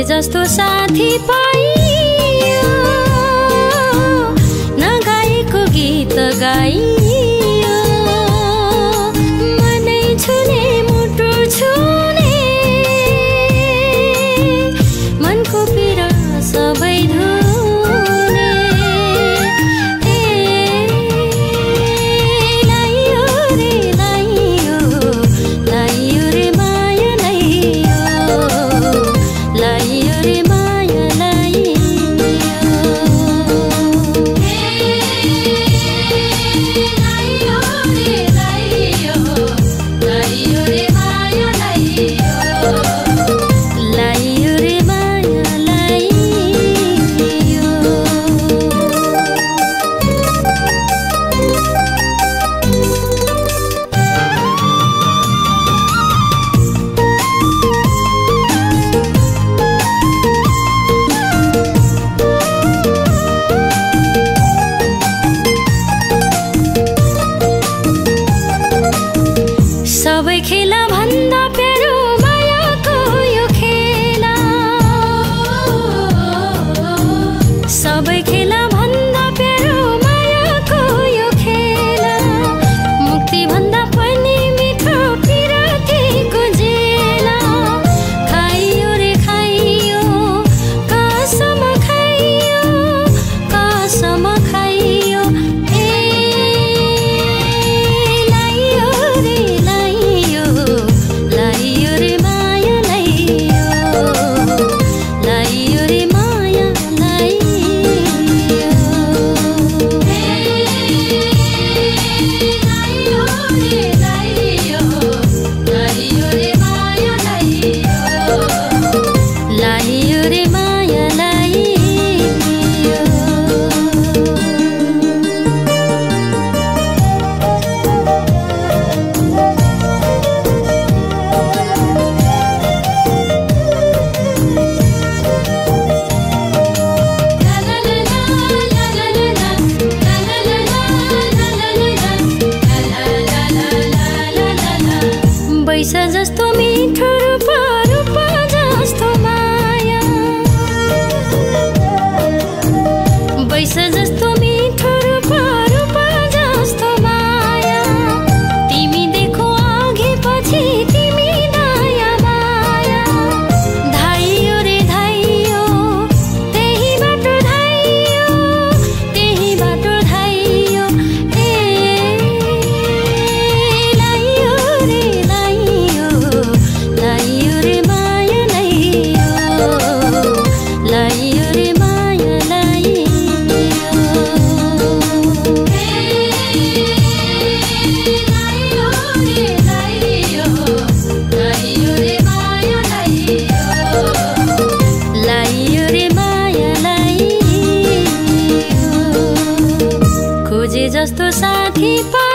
जस्तो साथी पाइयो नगाएको गीत गाइयो मनै छुने मुटु छुने मनको पीडा सबै धुने लाइयो रे लाइयो लाइयो रे माया लाइयो रे माया सबै खेला भन्दा प्यारो मायाको यो खेला सबै खेला भन्दा प्यारो मायाको यो खेला मुक्ति भन्दा पनि मिठो पिरतीको जेला खाइयो रे खाइयो कसम खाइयो पैसा जस्तो मिठो रूप जस्तो माया पैसा जस्तो मिठो रूप जस्तो माया तिमी देखो आगे पछि तिमी नयाँ माया धाइयो रे धाइयो त्यही बाटो धाइयो लाइयो रे लाइयो लाइयो रे माया लाइयो रे माया लाइयो रे माया खोजे जस्तो साथी